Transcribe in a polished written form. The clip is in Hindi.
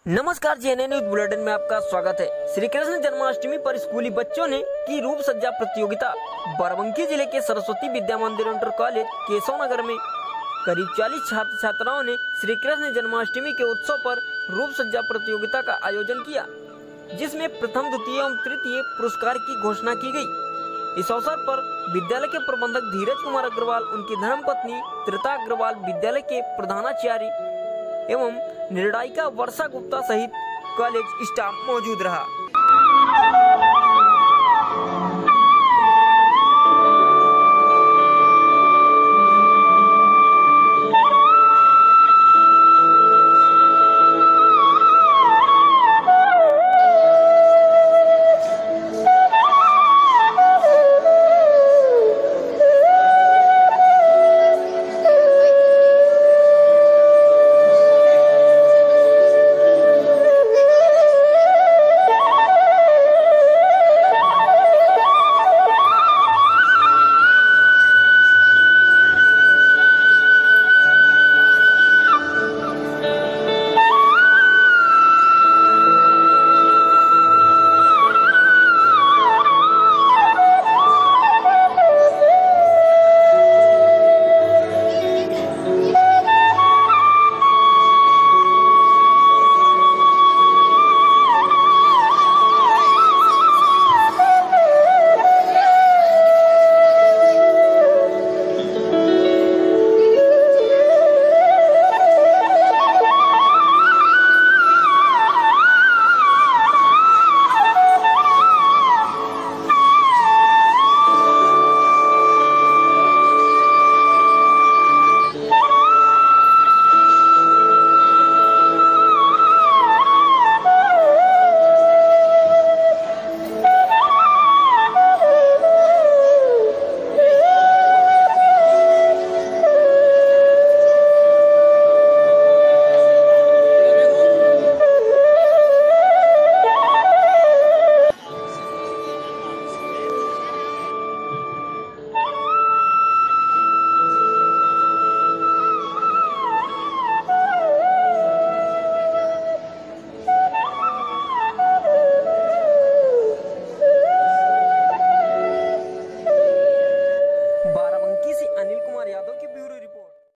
नमस्कार, जेएनए न्यूज बुलेटिन में आपका स्वागत है। श्री कृष्ण जन्माष्टमी पर स्कूली बच्चों ने की रूप सज्जा प्रतियोगिता। बाराबंकी जिले के सरस्वती विद्या मंदिर इंटर कॉलेज केशव नगर में करीब 40 छात्र छात्राओं ने श्री कृष्ण जन्माष्टमी के उत्सव पर रूप सज्जा प्रतियोगिता का आयोजन किया, जिसमें प्रथम, द्वितीय एवं तृतीय पुरस्कार की घोषणा की गई। इस अवसर पर विद्यालय के प्रबंधक धीरज कुमार अग्रवाल, उनकी धर्मपत्नी त्रिता अग्रवाल, विद्यालय के प्रधानाचार्य एवं निर्णायिका वर्षा गुप्ता सहित कॉलेज स्टाफ मौजूद रहा।